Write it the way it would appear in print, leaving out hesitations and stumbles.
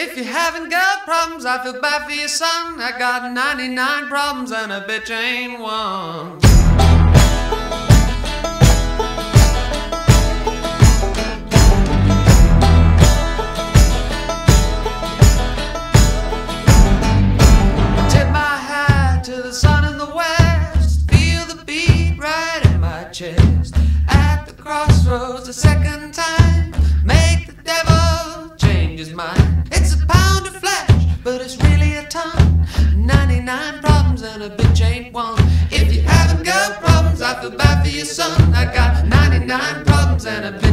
If you haven't got problems, I feel bad for your son. I got 99 problems and a bitch ain't one. Tip my hat to the sun in the west, feel the beat right in my chest. At the crossroads a second time, make the devil change his mind. It's a pound of flesh, but it's really a ton. 99 problems and a bitch ain't one. If you haven't got problems, I feel bad for your son. I got 99 problems and a bitch